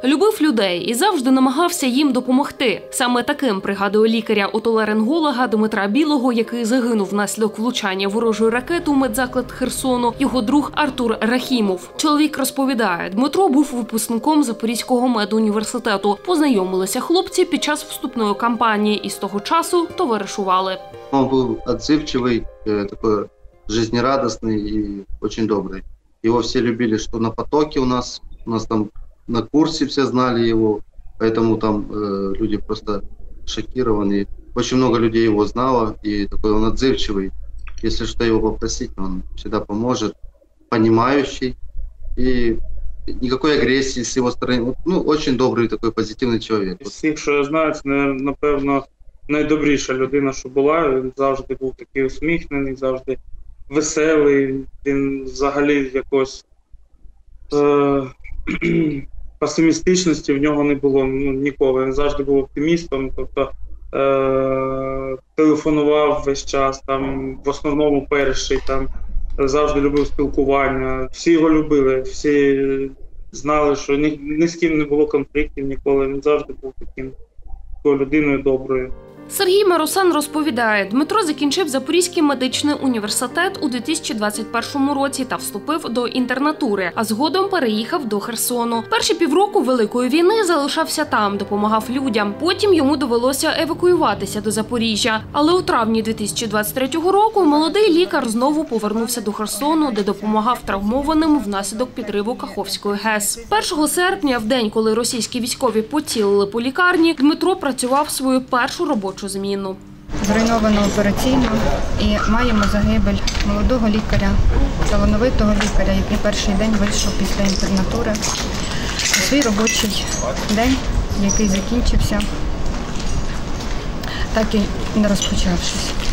Любив людей і завжди намагався їм допомогти. Саме таким, пригадує лікаря-отоларинголога Дмитра Білого, який загинув внаслідок влучання ворожої ракети у медзаклад Херсону, його друг Артур Рахімов. Чоловік розповідає, Дмитро був випускником Запорізького медуніверситету. Познайомилися хлопці під час вступної кампанії і з того часу товаришували. Він був відзивчивий, такий жизнерадісний і дуже добрий. Його всі любили, що на потокі у нас там на курсе все знали его, поэтому там люди просто шокированы. Очень много людей его знало, и такой он отзывчивый. Если что его попросить, он всегда поможет, понимающий, и никакой агрессии с его стороны. Ну, очень добрый такой позитивный человек. З всіх, що я знаю, це, напевно, найдобріша людина, що була. Він завжди був такий усміхнений, завжди веселий. Він взагалі якось песимістичності в нього не було ніколи. Він завжди був оптимістом, тобто телефонував весь час, там, в основному перший, там, завжди любив спілкування. Всі його любили, всі знали, що ні з ким не було конфліктів ніколи. Він завжди був такою людиною доброю. Сергій Марусан розповідає, Дмитро закінчив Запорізький медичний університет у 2021 році та вступив до інтернатури, а згодом переїхав до Херсону. Перші півроку Великої війни залишався там, допомагав людям. Потім йому довелося евакуюватися до Запоріжжя. Але у травні 2023 року молодий лікар знову повернувся до Херсону, де допомагав травмованим внаслідок підриву Каховської ГЕС. 1 серпня, в день, коли російські військові поцілили по лікарні, Дмитро працював свою першу робочу зміну. Зруйновано операційну і маємо загибель молодого лікаря, талановитого лікаря, який перший день вийшов після інтернатури. Свій робочий день, який закінчився, так і не розпочавшись.